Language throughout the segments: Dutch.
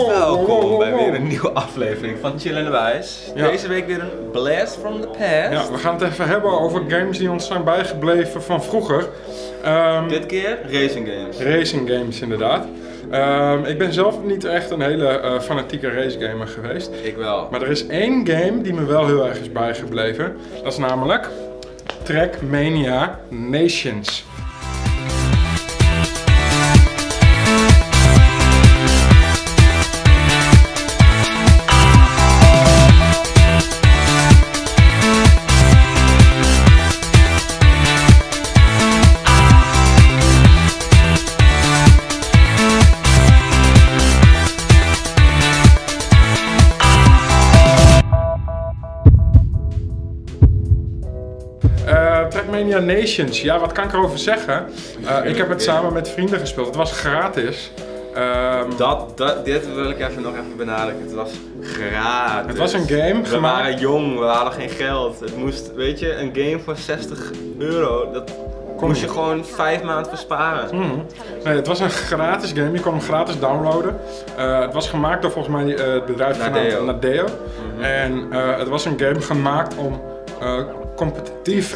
Welkom bij weer een nieuwe aflevering van Chill and Wijs. Ja. Deze week weer een blast from the past. Ja, we gaan het even hebben over games die ons zijn bijgebleven van vroeger. Dit keer racing games. Racing games inderdaad. Ik ben zelf niet echt een hele fanatieke racegamer geweest. Ik wel. Maar er is één game die me wel heel erg is bijgebleven. Dat is namelijk Trackmania Nations. Trackmania Nations, ja, wat kan ik erover zeggen? Ik heb het samen met vrienden gespeeld. Het was gratis. Dit wil ik nog even benadrukken. Het was gratis. Het was een game. We waren jong, we hadden geen geld. Het moest, weet je, een game voor €60. Dat moest je gewoon 5 maanden versparen. Nee, het was een gratis game. Je kon hem gratis downloaden. Het was gemaakt door volgens mij het bedrijf genaamd Nadeo. En het was een game gemaakt om competitief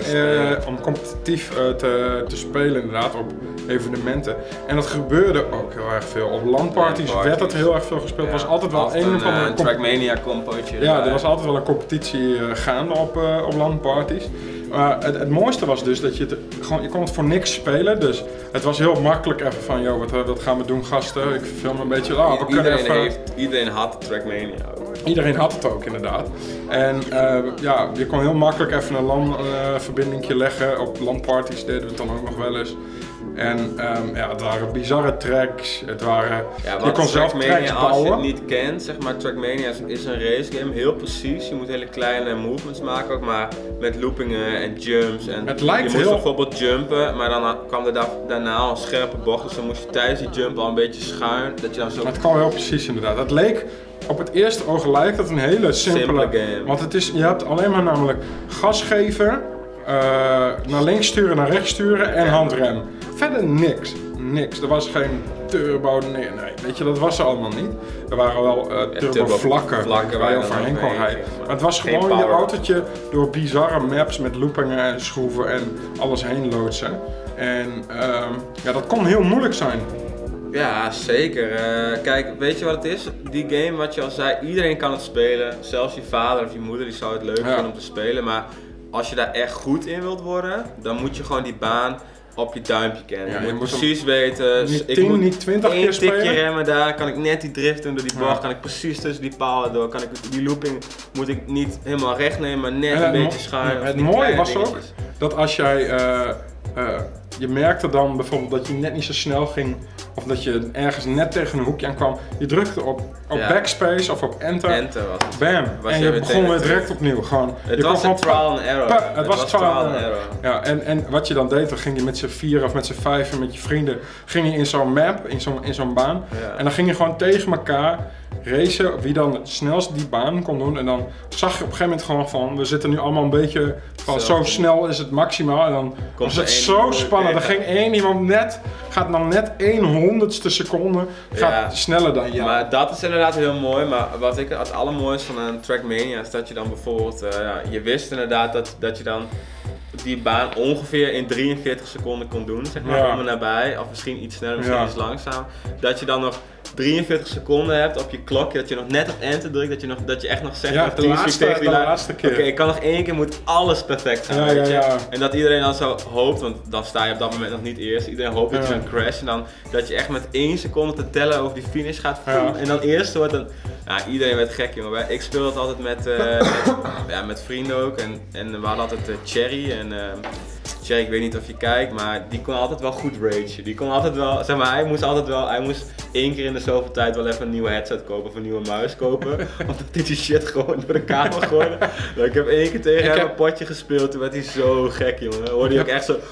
te spelen inderdaad op evenementen. En dat gebeurde ook heel erg veel. Op LAN-parties werd het heel erg veel gespeeld. Er was altijd wel een van de Trackmania compootje. Ja, er was altijd wel een competitie gaande op LAN-parties. Maar het mooiste was dus dat je je kon het voor niks spelen. Dus het was heel makkelijk even van, joh, wat gaan we doen gasten? Ik film een beetje, Iedereen had Trackmania ook. Iedereen had het ook inderdaad. En ja, je kon heel makkelijk even een LAN-verbindingje leggen. Op LAN-parties deden we het dan ook nog wel eens. En ja, het waren bizarre tracks. Het waren, je kon zelf tracks bouwen. Als je het niet kent, zeg maar, Trackmania is een racegame, heel precies. Je moet hele kleine movements maken ook, maar met loopingen en jumps. En het lijkt je moest bijvoorbeeld jumpen, maar dan kwam er daarna een scherpe bocht. Dus dan moest je tijdens die jump al een beetje schuin. Dat je dan zo... Het kwam heel precies inderdaad. Het leek... Op het eerste oog lijkt het een hele simpele game. Want het is, je hebt alleen maar namelijk gas geven, naar links sturen, naar rechts sturen en handrem. Verder niks. Er was geen turbo, nee, weet je, dat was er allemaal niet. Er waren wel turbo-vlakken waar je overheen kon rijden. Maar het was gewoon je autootje door bizarre maps met loopingen en schroeven en alles heen loodsen. En ja, dat kon heel moeilijk zijn. Ja, zeker. Kijk, weet je wat het is? Die game, wat je al zei, iedereen kan het spelen. Zelfs je vader of je moeder die zou het leuk vinden om te spelen. Maar als je daar echt goed in wilt worden, dan moet je gewoon die baan op je duimpje kennen. Ja, je moet precies weten. Niet 10, niet 20 keer spelen. 1 tikje remmen daar, kan ik net die drift doen door die bocht, kan ik precies tussen die palen door. Kan ik die looping moet ik niet helemaal recht nemen, maar net een beetje schuin. Het mooie was ook dat als jij je merkte dan bijvoorbeeld dat je net niet zo snel ging of dat je ergens net tegen een hoekje aan kwam. Je drukte op backspace of op enter, bam, en je begon weer direct opnieuw. Gewoon, het was een trial and error. Het was trial and error. Ja, en wat je dan deed, dan ging je met z'n 4 of met z'n 5 met je vrienden ging je in zo'n map, in zo'n baan. Ja. En dan ging je gewoon tegen elkaar racen wie dan het snelst die baan kon doen. En dan zag je op een gegeven moment gewoon van, we zitten nu allemaal een beetje van zo snel is het maximaal. En dan was het zo spannend. Er ging één iemand gaat dan net 1/100ste seconde sneller dan jou. Maar dat is inderdaad heel mooi. Maar wat ik het allermooiste van een Trackmania is dat je dan bijvoorbeeld, je wist inderdaad dat je dan die baan ongeveer in 43 seconden kon doen, zeg maar, om en nabij, of misschien iets sneller, misschien iets langzaam. Dat je dan nog 43 seconden hebt op je klokje, dat je nog net op enter drukt, dat je echt nog zegt, de laatste keer. Oké, ik kan nog 1 keer, moet alles perfect zijn, weet je? En dat iedereen dan zo hoopt, want dan sta je op dat moment nog niet eerst, iedereen hoopt dat je een crash en dan dat je echt met 1 seconde te tellen over die finish gaat en dan eerst wordt dan, iedereen werd gek, jongen. Ik speelde het altijd met vrienden ook en we hadden altijd Cherry en Cherry, ik weet niet of je kijkt, maar die kon altijd wel goed ragen. Die kon altijd wel, zeg maar, hij moest 1 keer in de zoveel tijd wel even een nieuwe headset kopen of een nieuwe muis kopen. Omdat hij die shit gewoon door de kamer gooide. Ik heb 1 keer tegen hem een potje gespeeld, toen werd hij zo gek, jongen. Dan hoorde hij ook echt zo.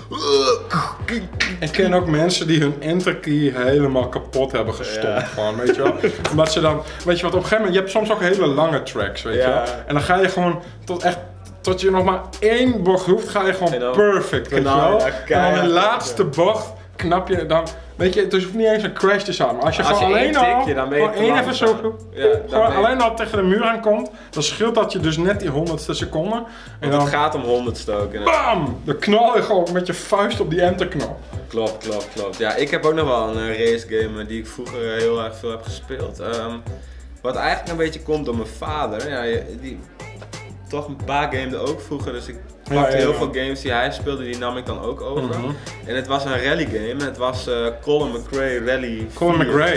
Ik ken ook mensen die hun enterkey helemaal kapot hebben gestopt, gewoon, weet je wel. Omdat ze dan, weet je wat, op een gegeven moment, je hebt soms ook hele lange tracks, weet je wel. En dan ga je gewoon tot je nog maar 1 bocht hoeft, ga je gewoon perfect, weet je wel. En dan de laatste bocht knap je dan. Weet je, het hoeft niet eens een crash te zijn, maar als je gewoon alleen al even zo alleen al tegen de muur aankomt, dan scheelt dat je dus net die 100ste seconde. En dan, het gaat om 100ste ook. Bam! Dan knal je gewoon met je vuist op die enterknop. Klopt. Ja, ik heb ook nog wel een race game die ik vroeger heel erg veel heb gespeeld. Wat eigenlijk een beetje komt door mijn vader. Ja, die toch een paar gamede ook vroeger, dus ik pakte heel veel games die hij speelde, die nam ik dan ook over. En het was een rally game en het was Colin McRae Rally 4. Colin McRae.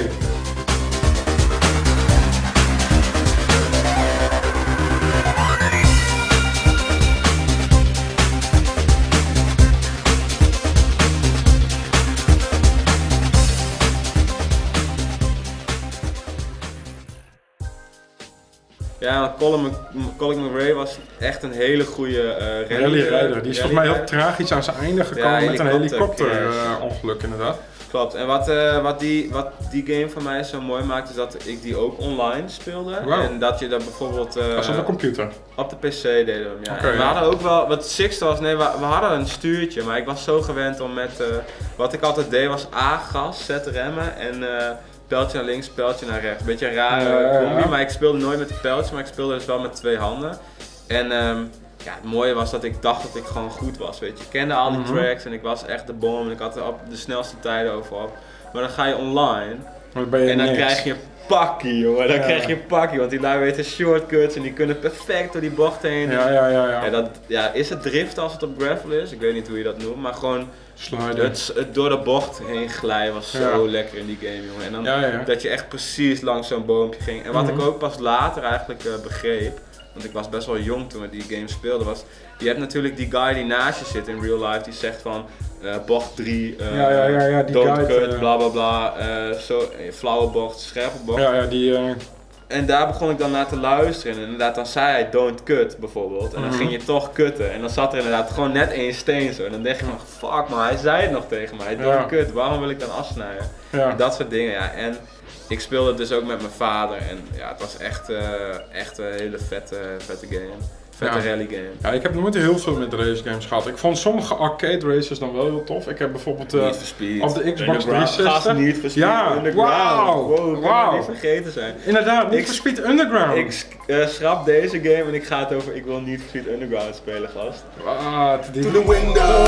Ja, Colin McRae was echt een hele goede rallyrijder. Die is volgens mij heel tragisch aan zijn einde gekomen met een helikopterongeluk inderdaad. Klopt, en wat die game van mij zo mooi maakt is dat ik die ook online speelde. Wow. En dat je dat bijvoorbeeld... was op de computer? Op de PC deden we hem, ja. Okay, we hadden ook wel, wat sixte was, nee, we hadden een stuurtje, maar ik was zo gewend om met... wat ik altijd deed was A-gas, zet remmen en... pijltje naar links, pijltje naar rechts. Beetje een rare combi, maar ik speelde nooit met de pijltjes, maar ik speelde dus wel met 2 handen. En het mooie was dat ik dacht dat ik gewoon goed was, weet je. Ik kende al die tracks en ik was echt de bom en ik had de snelste tijden overal. Maar dan ga je online en dan krijg je pakkie, jongen. Dan krijg je pakkie, want die lui weten shortcuts en die kunnen perfect door die bocht heen. Is het drift als het op gravel is? Ik weet niet hoe je dat noemt, maar gewoon... Het door de bocht heen glijden was zo lekker in die game, jongen. En dan dat je echt precies langs zo'n boompje ging. En wat ik ook pas later eigenlijk begreep, want ik was best wel jong toen we die game speelden, was... Je hebt natuurlijk die guy die naast je zit in real life, die zegt van bocht 3, don't cut, bla bla bla, flauwe bocht, scherpe bocht. En daar begon ik dan naar te luisteren en inderdaad dan zei hij don't cut bijvoorbeeld en dan ging je toch cutten en dan zat er inderdaad gewoon net 1 steen zo en dan dacht je van fuck man, hij zei het nog tegen mij, don't cut, waarom wil ik dan afsnijden? En dat soort dingen, ja. En ik speelde het dus ook met mijn vader en ja, het was echt een hele vette game. Vette rally game. Ja, ik heb nooit heel veel met race games gehad. Ik vond sommige arcade races dan wel heel tof. Ik heb bijvoorbeeld op de Xbox 360... Need for Speed Underground. Wow. Niet vergeten zijn. Inderdaad, Need for Speed Underground. Ik schrap deze game en ik ga het over... Ik wil Need for Speed Underground spelen, gast. To the window!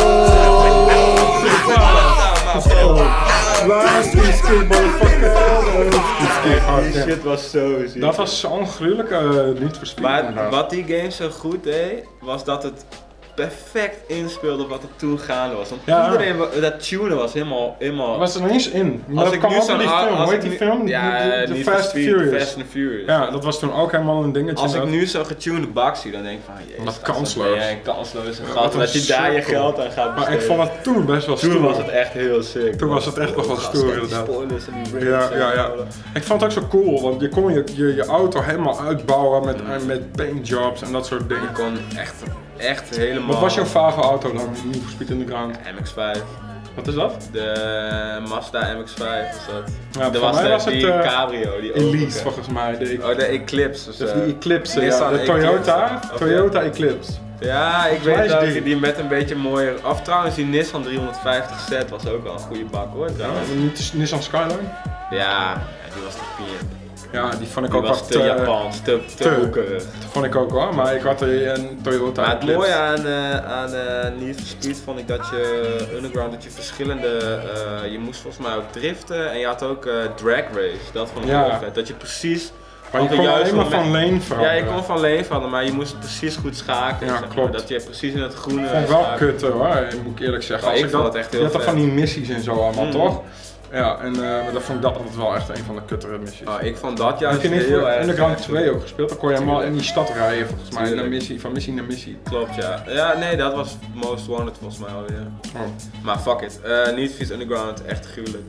Die shit was zo ziek. Dat was zo'n gruwelijke Need for Speed. Maar wat die game zo goed deed, was dat het perfect inspeelde op wat er toen gaande was. Want iedereen, dat tunen was helemaal... Was er nog eens in. Als ik nu zo'n hoe heet die film? Ja, de Fast and Furious. Ja, dat was toen ook helemaal een dingetje. Als ik nu zo'n getunede bak zie, dan denk ik van... Jezus, wat kansloos. Ja, kansloos. Dat je daar je geld aan gaat besteden. Maar ik vond het toen best wel stoer. Toen was het echt heel sick. Toen was het echt nog wel stoer inderdaad. Spoilers en die ja. Ik vond het ook zo cool, want je kon je auto helemaal uitbouwen met paintjobs en dat soort dingen. Je kon echt helemaal... Wat was jouw vage auto dan? Niet voor Speed Underground? MX-5. Wat is dat? De Mazda MX-5 was dat. Ja, voor mij was die het cabrio, die Elise volgens mij. De Eclipse. Dus de Eclipse, de Toyota Eclipse. Ja, ik weet dat die met een beetje mooier... Of trouwens, die Nissan 350Z was ook wel een goede bak hoor. Niet de Nissan Skyline? Ja, die was te pier. Ja, die vond ik ook wat te Japans, te hoekerig. Dat vond ik ook wel, maar ik had een Toyota. Maar het mooie aan Need for Speed vond ik dat je Underground, dat je verschillende, je moest volgens mij ook driften en je had ook drag race, dat vond ik heel vet. Dat je precies... Maar je kon alleen maar van lane veranderen. Ja, je kon van lane veranderen, maar je moest precies goed schakelen. Ja, klopt. Dat je precies in het groene... Ik vond wel kut hoor, moet ik eerlijk zeggen. Ik vond het echt heel vet. Je had toch van die missies en zo allemaal, toch? Ja, en dat vond ik altijd wel echt een van de kuttere missies. Ik vond dat juist heel erg. Heb je niet voor Underground 2 ook gespeeld? Dan kon je helemaal in die stad rijden volgens mij, van missie naar missie. Klopt, ja. Ja, nee, dat was Most Wanted volgens mij alweer. Maar fuck it. Need for Speed Underground, echt gruwelijk.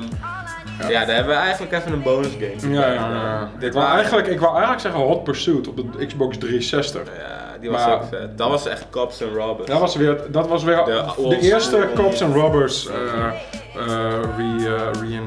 Ja, daar hebben we eigenlijk even een bonus game. Ja. Ik wou eigenlijk zeggen Hot Pursuit op de Xbox 360. Ja, die was ook vet. Dat was echt Cops and Robbers. Dat was weer de eerste Cops and Robbers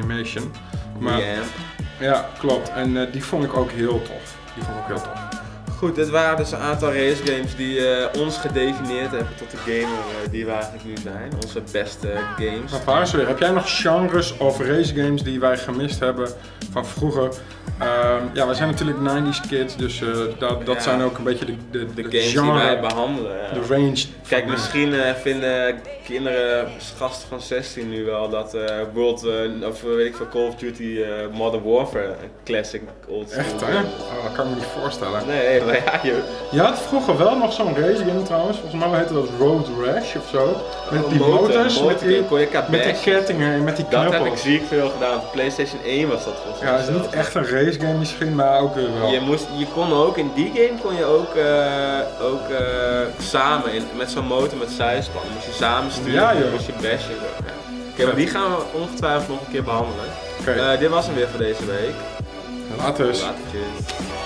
reanimation. Maar, ja, klopt. En die vond ik ook heel tof. Goed, dit waren dus een aantal race games die ons gedefinieerd hebben tot de gamer die we eigenlijk nu zijn. Onze beste games. Maar waar is weer? Heb jij nog genres of race games die wij gemist hebben van vroeger? Ja, wij zijn natuurlijk 90s kids, dus dat zijn ook een beetje de games genre, die wij behandelen. Ja. De range. Kijk, misschien vinden kinderen, gasten van 16 nu wel dat of weet ik veel, Call of Duty Modern Warfare, een classic old school. Echt hè? Oh, dat kan ik me niet voorstellen. Nee, maar ja, je had vroeger wel nog zo'n race game trouwens, volgens mij heette dat Road Rash of zo. Met die motors, met die kettingen en met die knuppels. Dat heb ik ziek veel gedaan. PlayStation 1 was dat volgens mij. Ja, het is niet echt een race game misschien, maar ook weer wel. Je kon ook, in die game kon je ook samen, met zo'n motor met zijspan, moest je samen sturen, ja, moest je bashen. Ja. Oké, maar die gaan we ongetwijfeld nog een keer behandelen. Dit was hem weer voor deze week. Later. Later.